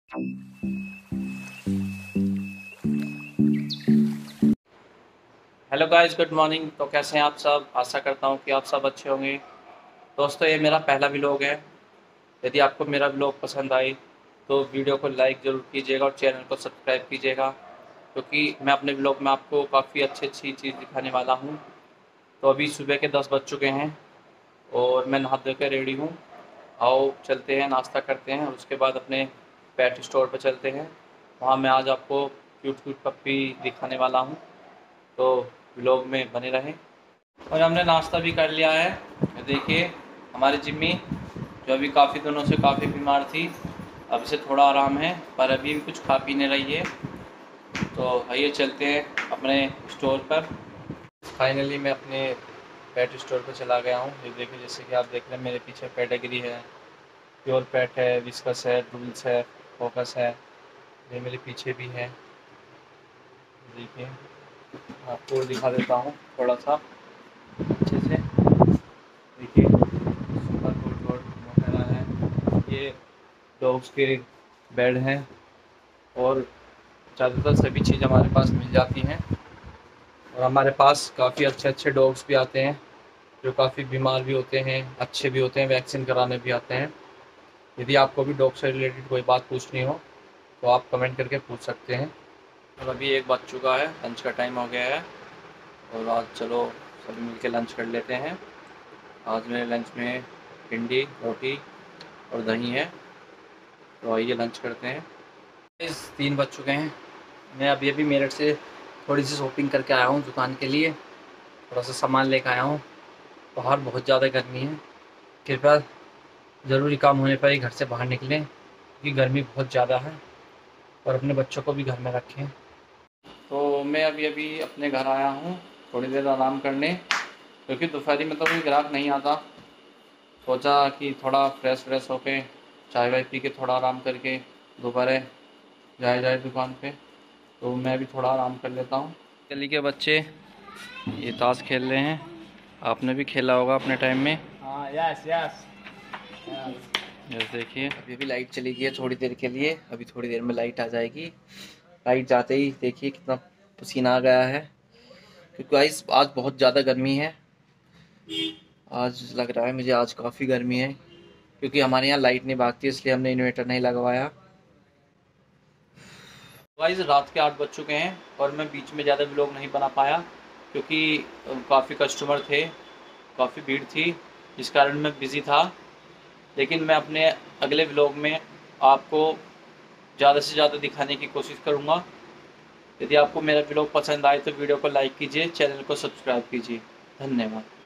Hello guys, good morning. तो कैसे हैं आप सब? आशा करता हूं कि आप सब अच्छे होंगे। दोस्तों, ये मेरा पहला व्लॉग है। यदि आपको मेरा व्लॉग पसंद आए तो वीडियो को लाइक ज़रूर कीजिएगा और चैनल को सब्सक्राइब कीजिएगा, क्योंकि मैं अपने व्लॉग में आपको काफ़ी अच्छी चीज़ दिखाने वाला हूं। तो अभी सुबह के 10 बज चुके हैं और मैं नहा धो के रेडी हूँ। आओ चलते हैं, नाश्ता करते हैं और उसके बाद अपने पेट स्टोर पर चलते हैं। वहाँ मैं आज आपको क्यूट क्यूट पप्पी दिखाने वाला हूँ, तो व्लॉग में बने रहें। और हमने नाश्ता भी कर लिया है। ये देखिए, हमारी जिम्मी जो अभी काफ़ी दिनों से काफ़ी बीमार थी, अब से थोड़ा आराम है, पर अभी भी कुछ खा पी नहीं रही है। तो आइए चलते हैं अपने स्टोर पर। फाइनली मैं अपने पेट स्टोर पर चला गया हूँ। ये देखिए, जैसे कि आप देख रहे हैं मेरे पीछे पेडिग्री है, प्योर पेट है, विस्कस है, रूल्स है, फोकस है। ये मेरे पीछे भी है। देखिए, आपको दिखा देता हूँ थोड़ा सा अच्छे से। देखिए, सुपर कोट वोट वगैरह है। ये डॉग्स के बेड हैं और ज़्यादातर सभी चीज़ हमारे पास मिल जाती हैं। और हमारे पास काफ़ी अच्छे डॉग्स भी आते हैं जो काफ़ी बीमार भी होते हैं, अच्छे भी होते हैं, वैक्सीन कराने भी आते हैं। यदि आपको भी डॉग से रिलेटेड कोई बात पूछनी हो तो आप कमेंट करके पूछ सकते हैं। और अभी 1 बज चुका है, लंच का टाइम हो गया है और आज चलो सभी मिलकर लंच कर लेते हैं। आज मेरे लंच में भिंडी, रोटी और दही है। तो आइए लंच करते हैं। इस 3 बज चुके हैं। मैं अभी मेरठ से थोड़ी सी शॉपिंग करके आया हूँ दुकान के लिए। थोड़ा सा सामान लेकर आया हूँ। बाहर बहुत ज़्यादा गर्मी है। कृपया ज़रूरी काम होने पर ही घर से बाहर निकलें, क्योंकि गर्मी बहुत ज़्यादा है। और अपने बच्चों को भी घर में रखें। तो मैं अभी अपने घर आया हूँ थोड़ी देर आराम करने, क्योंकि दोपहरी में तो कोई ग्राहक नहीं आता। सोचा कि थोड़ा फ्रेश होके चाय वाय पी के थोड़ा आराम करके दोबारा जाया जाए दुकान पे। तो मैं भी थोड़ा आराम कर लेता हूँ। गली के बच्चे ये ताश खेल रहे हैं। आपने भी खेला होगा अपने टाइम में। हाँ, यस यस। जैसे देखिए, अभी लाइट चली गई है थोड़ी देर के लिए। अभी थोड़ी देर में लाइट आ जाएगी। लाइट जाते ही देखिए कितना पसीना आ गया है, क्योंकि आज बहुत ज़्यादा गर्मी है। आज लग रहा है मुझे आज काफ़ी गर्मी है, क्योंकि हमारे यहाँ लाइट नहीं भागती, इसलिए हमने इन्वर्टर नहीं लगवाया। गाइस, रात के 8 बज चुके हैं और मैं बीच में ज़्यादा व्लॉग नहीं बना पाया, क्योंकि काफ़ी कस्टमर थे, काफ़ी भीड़ थी, इस कारण मैं बिज़ी था। लेकिन मैं अपने अगले व्लॉग में आपको ज़्यादा से ज़्यादा दिखाने की कोशिश करूँगा। यदि आपको मेरा व्लॉग पसंद आए तो वीडियो को लाइक कीजिए, चैनल को सब्सक्राइब कीजिए। धन्यवाद।